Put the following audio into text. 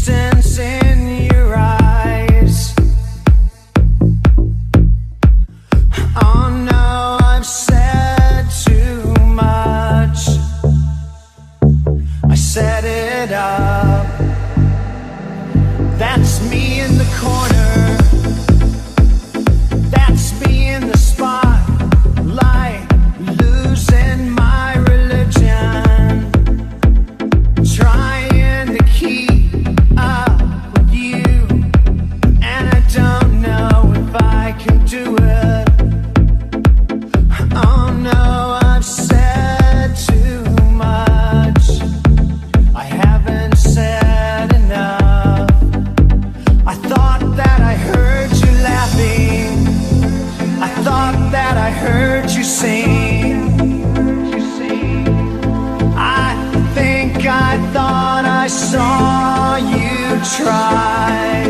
distance in your eyes. Oh no, I've said too much. I set it up. That's me in the corner. That's me in the spotlight, losing my religion, trying to keep up with you, and I don't know if I can do it. Oh no, I've said too much. I haven't said enough. I thought that I heard you laughing. I thought that I heard you sing. I think I thought I saw you try.